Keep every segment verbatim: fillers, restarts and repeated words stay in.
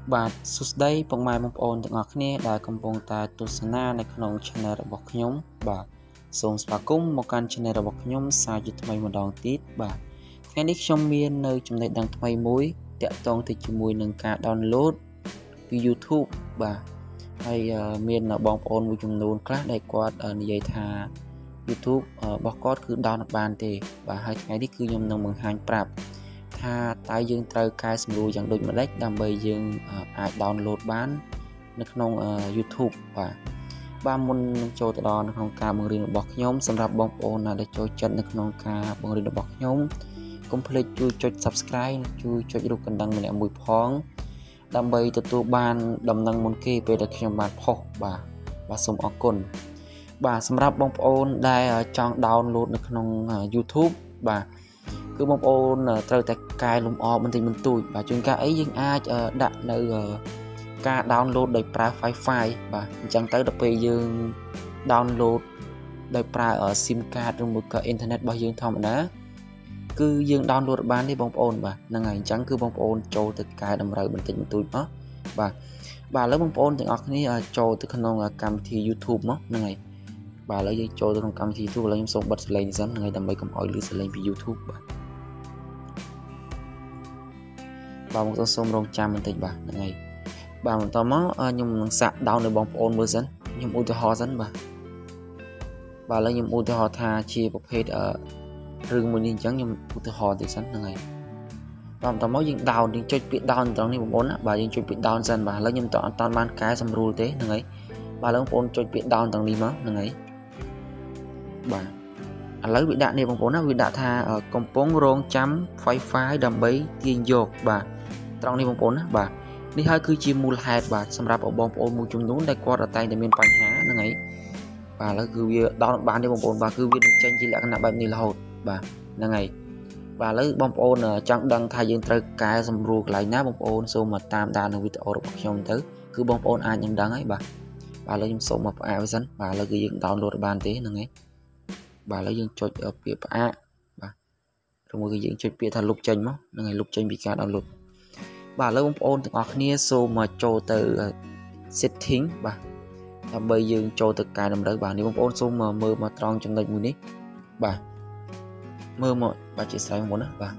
បាទសួស្តីពុកម៉ែបងប្អូនទាំងអស់គ្នាដែលកំពុងតែទស្សនានៅក្នុង Channel របស់ខ្ញុំបាទសូមស្វាគមន៍មកកាន់ Channel របស់ខ្ញុំសាជាថ្មីម្ដងទៀតបាទថ្ងៃនេះខ្ញុំមាននៅចំណេះដឹងថ្មីមួយទាក់ទងទៅជាមួយនឹងការ download ពី YouTube បាទហើយមានបងប្អូនមួយចំនួនខ្លះដែលគាត់និយាយថា YouTube របស់គាត់គឺ download បានទេបាទហើយថ្ងៃនេះគឺខ្ញុំនឹងបង្ហាញប្រាប់ថាតើយើងត្រូវកែសម្រួលយ៉ាងដូចម្តេចដើម្បីយើងអាច download បាននៅក្នុង YouTube បាទបាទមុននឹងចូលទៅដល់នៅក្នុងការបង្រៀនរបស់ខ្ញុំសម្រាប់បងប្អូនដែលចូលចិត្តនៅក្នុងការបង្រៀនរបស់ខ្ញុំកុំភ្លេចជួយចុច Subscribe និងជួយចុចរូបកណ្ដឹងម្នាក់មួយផងដើម្បីទទួលបានដំណឹងមុនគេពេលដែលខ្ញុំបានផុសបាទបាទសូមអរគុណបាទសម្រាប់បងប្អូនដែលចង់ download នៅក្នុង YouTube បាទគឺបងប្អូនត្រូវតែកែលម្អបន្តិចបន្តួចបាទជួនកាលអីយើងអាចដាក់នៅការ download ដោយប្រើ Wi-Fi បាទអញ្ចឹងទៅដល់ពេលយើង download ដោយប្រើ SIM card ឬមួយក៏ internet របស់យើងធម្មតាគឺយើង download បានទេបងប្អូនបាទហ្នឹងហើយអញ្ចឹងគឺបងប្អូនចូលទៅកែតម្រូវបន្តិចបន្តួចមកបាទបាទឥឡូវបងប្អូនទាំងអស់គ្នាចូលទៅក្នុងកម្មវិធី YouTube មកហ្នឹងហើយបាទឥឡូវយើងចូលទៅក្នុងកម្មវិធី YouTube ឥឡូវខ្ញុំសូមបិទសំឡេងសិនហ្នឹងហើយដើម្បីកុំឲ្យឮសំឡេងពី YouTube បាទបាទមកសូមរងចាំបន្តិចបាទហ្នឹងហើយបាទបន្តមកខ្ញុំនឹងសាក down ឲ្យបងប្អូនមើលសិនខ្ញុំឧទាហរណ៍សិនបាទបាទឥឡូវខ្ញុំឧទាហរណ៍ថាជាប្រភេទរឿងមួយនេះអញ្ចឹងខ្ញុំឧទាហរណ៍តិចសិនហ្នឹងហើយបាទបន្តមកយើង down យើងចុចពាក្យ down ត្រង់នេះបងប្អូនណាបាទយើងចុចពាក្យ down សិនបាទឥឡូវខ្ញុំតអត់តាន់បានកែសម្រួលទេហ្នឹងហើយបាទឥឡូវបងប្អូនចុចពាក្យ down ត្រង់នេះមកហ្នឹងហើយបាទឥឡូវវាដាក់នេះបងប្អូនណាវាដាក់ថាកំពុងរងចាំ Wi-Fi ដើម្បីទាញយកបាទត្រង់នេះបងប្អូនណាបាទនេះហើយគឺជាមូលហេតុបាទសម្រាប់បងប្អូនមួយចំនួនដែលគាត់តែងតែមានបញ្ហាហ្នឹងហើយបាទឥឡូវគឺវាដល់បានទេបងប្អូនបាទគឺវានឹងចេញជាលក្ខណៈបែបនេះរហូតបាទហ្នឹងហើយបាទឥឡូវបងប្អូនចង់ដឹងថាយើងត្រូវកែសម្រួលកន្លែងណាបងប្អូនសូមមកតាមដាននៅវីដេអូរបស់ខ្ញុំទៅគឺបងប្អូនអាចនឹងដឹងហើយបាទបាទឥឡូវខ្ញុំសូមមកផ្អាកវាសិនបាទឥឡូវគឺយើង download បានទេហ្នឹងហើយបាទឥឡូវយើងចុចពាក្យផ្អាកបាទឬមួយគឺយើងចុចពាក្យថាលុបចេញមកហ្នឹងហើយលុបចេញពីការ download បាទឥឡូវបងប្អូនទាំងអស់គ្នាសូមមកចូលទៅ setting បាទដើម្បីយើងចូលទៅកែតម្រូវបាទនេះបងប្អូនសូមមើលមកត្រង់ចំណុចមួយនេះបាទមើលមកបាទជាស្រ័យបងប្អូនណាបាទ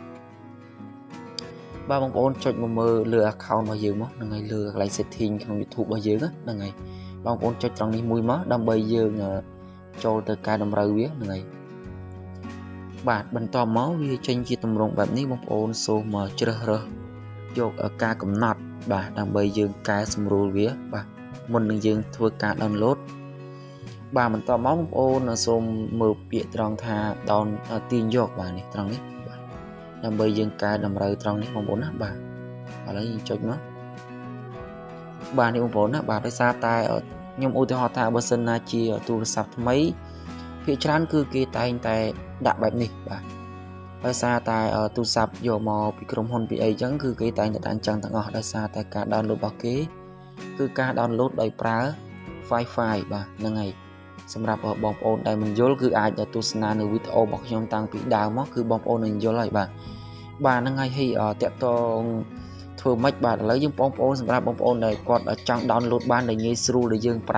បាទបងប្អូនចុចមកមើលលើ account របស់យើងមកហ្នឹងហើយលើកន្លែង setting ក្នុង YouTube របស់យើងហ្នឹងហើយបងប្អូនចុចត្រង់នេះមួយមកដើម្បីយើងចូលទៅកែតម្រូវវាហ្នឹងហើយបាទបន្តមកវាចេញជាទម្រង់បែបនេះបងប្អូនសូមមកជ្រើសរើសយកការកំណត់បាទដើម្បីយើងកែសម្រួលវាបាទមុននឹងយើងធ្វើការ download បាទបន្តមកបងប្អូនសូមមើលពាក្យត្រង់ថា down ទាញយកបាទនេះត្រង់នេះបាទដើម្បីយើងកែតម្រូវត្រង់នេះបងប្អូនណាបាទឥឡូវយើងចុចមកបាទនេះបងប្អូនណាបាទដោយសារតែខ្ញុំឧទាហរណ៍ថាបើសិនណាជាទូរស័ព្ទថ្មីភាគច្រើនគឺគេតែងតែដាក់បែបនេះបាទដោយសារតែទូរស័ព្ទយកមកពីក្រុមហ៊ុនពីអីចឹងគឺគេតែងតែដាក់អញ្ចឹងទាំងអស់ដោយសារតែការ download របស់គេគឺការ download ដោយប្រើ Wi-Fi បាទហ្នឹងហើយសម្រាប់បងប្អូនដែលមិនយល់គឺអាចទស្សនានៅវីដេអូរបស់ខ្ញុំតាំងពីដើមមកគឺបងប្អូននឹងយល់ហើយបាទបាទហ្នឹងហើយហើយតាក់ទងធ្វើម៉េចបាទឥឡូវយើងបងប្អូនសម្រាប់បងប្អូនដែលគាត់ចង់ download បានដែលងាយស្រួលដែលយើងប្រើ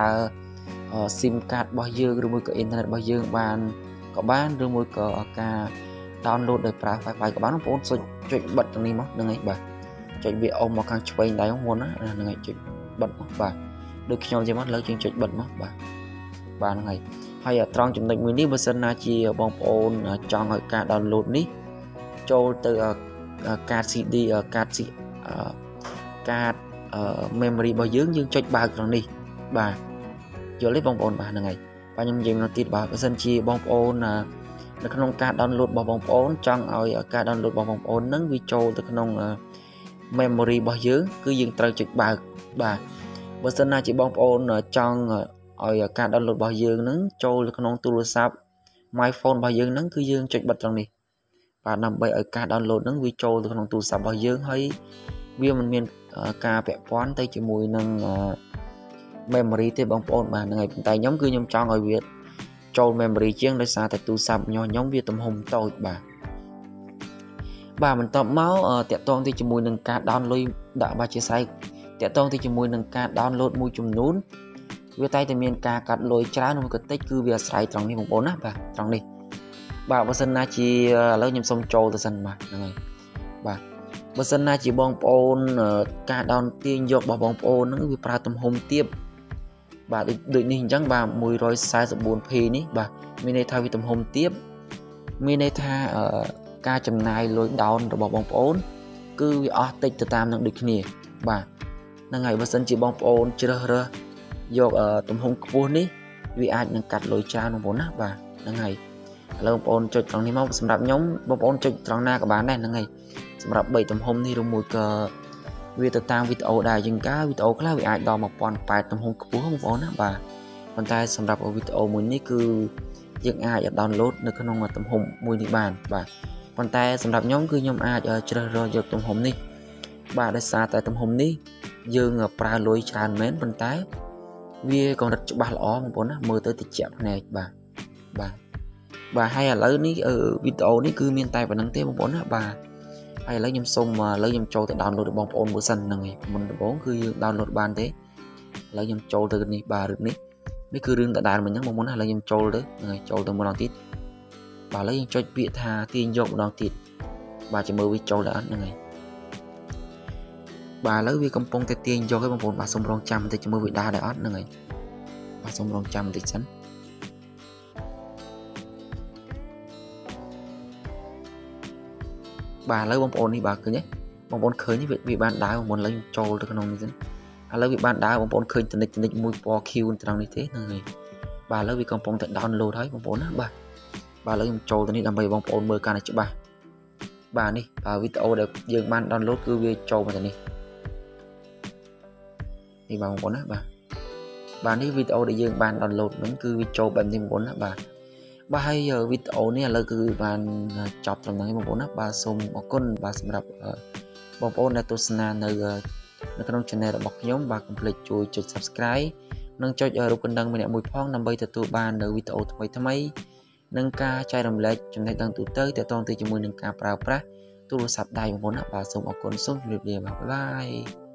SIM card របស់យើងឬមួយក៏ internet របស់យើងបានក៏បានឬមួយក៏ការ download ដោយប្រើ Wi-Fi ក៏បានបងប្អូនចុចចុចបិទទាំងនេះមកហ្នឹងហើយបាទចុចវាអុំមកខាងឆ្វេងដៃហ្នឹងមុនណាហ្នឹងហើយចុចបិទមកបាទដូចខ្ញុំនិយាយមកលើយើងចុចបិទមកបាទបាទហ្នឹងហើយហើយត្រង់ចំណុចមួយនេះបើសិនណាជាបងប្អូនចង់ឲ្យការ download នេះចូលទៅកាត C D កាត កាត memory របស់យើងយើងចុចបើកត្រង់នេះបាទយល់ទេបងប្អូនបាទហ្នឹងហើយបាទខ្ញុំនិយាយមកទៀតបាទបើសិនជាបងប្អូននៅក្នុងការ download របស់បងប្អូនចង់ឲ្យការ download របស់បងប្អូននឹងវាចូលទៅក្នុង memory របស់យើងគឺយើងត្រូវចុចបើកបាទបើសិនណាជាបងប្អូនចង់ឲ្យការ download របស់យើងនឹងចូលទៅក្នុងទូរស័ព្ទ my phone របស់យើងនឹងគឺយើងចុចបិទត្រង់នេះបាទដើម្បីឲ្យការ download នឹងវាចូលទៅក្នុងទូរស័ព្ទរបស់យើងហើយវាមិនមានការពាក់ព័ន្ធទៅជាមួយនឹង memory ទេបងប្អូនបាទហ្នឹងហើយប៉ុន្តែខ្ញុំគឺខ្ញុំចង់ឲ្យវាចូល memory ជាងដោយសារតែទូរស័ព្ទខ្ញុំខ្ញុំវាទំហំតូចបាទ bà mình tập máu tiện tông thì chỉ mùi nâng ca download đã bà chia sẻ tiện tông thì chỉ mùi nâng ca download mùi chùm nún vì tay thì miền ca cắt lôi trái nó có tích cứ việc xài trong này một bốn á bà trong đi bà bữa sân na chỉ lấy nhầm sông trâu từ sân mà này bà bữa sân na chỉ bong ôn ca down tiên dọc bà bong ôn nó bị pra tầm hôm tiếp bà đợi nhìn chẳng bà mùi rồi sai sự buồn phì ní bà mình đây thay vì tầm hôm tiếp mình đây tha ở ca chầm này lối down rồi bỏ bong ôn cứ bị ở tích từ tam năng được nè bà năng ngày bữa sân chỉ bong ôn chưa rồi dọc ở tầm hôm cuốn ní vì ai năng cắt lối cha nó bốn á bà năng ngày lâu ôn cho trong này mau sầm đạp nhóm bong ôn cho trong na các bạn này năng ngày sầm đạp bảy tầm hôm thì rồi mùi cờ vì từ tam video đài dừng cá video khác vì ai đo một con bài tầm hôm cuốn không bốn á bà còn tay sầm đạp ở video muốn ní cứ dừng ai ở download được cái nông mà tầm hôm mùi đi bàn bà còn tay sầm đạp nhóm cứ nhóm ai ở chơi rồi dọc tầm hôm ní bà đã xa tại tầm hôm ní dương ở pra lối tràn mến còn tay vì còn đặt cho bà lõ một bốn mơ tới tiệt chậm này bà bà bà hay là lấy ní ở video ní cứ miền tây và nắng tết một bốn bà hay lấy nhầm sông mà lấy nhầm trâu từ download được bóng ôn bữa sân này mình bốn cứ download ban thế lấy nhầm trâu từ này bà được ní mấy cứ đương tại đài mình nhớ mong muốn là lấy nhầm trâu đấy này trâu từ một đòn tít bà lấy nhầm cho bị tha tiền dọc một đòn tít bà chỉ mơ với trâu đã này bà lấy vì công pong tay tiền do cái bóng ôn bà sông rong trăm thì chỉ mơ bị đa đại ớt này bà sông rong trăm thì sẵn bà lấy bóng ôn đi bà cứ nhé bóng ôn khơi như vậy vì bạn đá bóng ôn lấy trâu được không như à lấy vì bạn đá bóng ôn khơi tình định tình định mùi bò kêu từ như thế này bà lấy vì công pong tại download thấy bóng ôn á bà bà lấy trâu từ này làm bày bóng ôn mười k này cho bà bà đi bà video để dừng ban download cứ về trâu mà này thì bà bóng ôn á bà bà đi video để dừng ban download vẫn cứ video bệnh thì bóng ôn á bà bà hay giờ video này là cứ bạn chọc trong những bóng ôn á bà xung một con bà sẽ đọc bóng ôn là tôi sẽ nơi nơi trong channel là bọc nhóm bà complete chui chụp subscribe nâng cho giờ lúc đăng mình đã mùi phong năm bây từ tôi ban đời video thay thay mấy nâng ca chai đồng lệ trong này đăng tụ tới để toàn từ cho mùi nâng ca prao pra tôi sập đầy bóng ôn á bà xung một con xuống video bye bye.